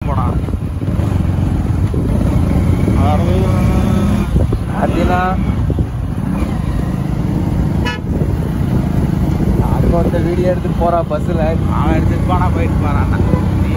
போடான் பார்த்தீங்கன்னா அடுத்த வீடியோ எடுத்துட்டு போறா பஸ்ஸில் அவன் எடுத்துட்டு போனா போயிட்டு போறான்